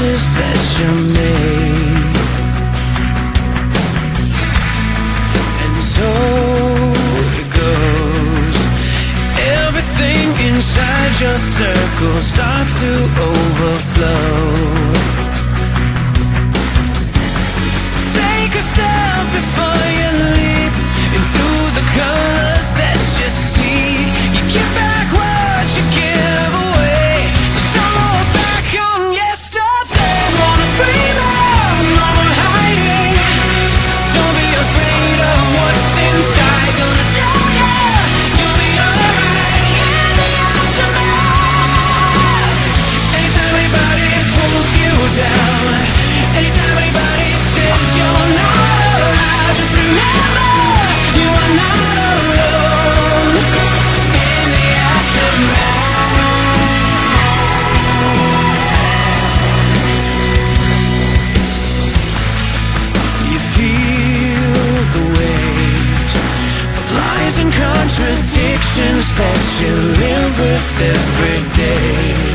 choices that you made. And so it goes. Everything inside your circle starts to overflow. Take a step before you leap into the colors that you seek. You give back what you give away, so don't look back on yesterday. Wanna scream out, no more hiding. Don't be afraid of what's inside. Gonna tell ya, you'll be alright in the aftermath. Anytime anybody pulls you down, anytime anybody says you're not allowed, just remember you are not alone in the aftermath. You feel the weight of lies and contradictions that you live with every day.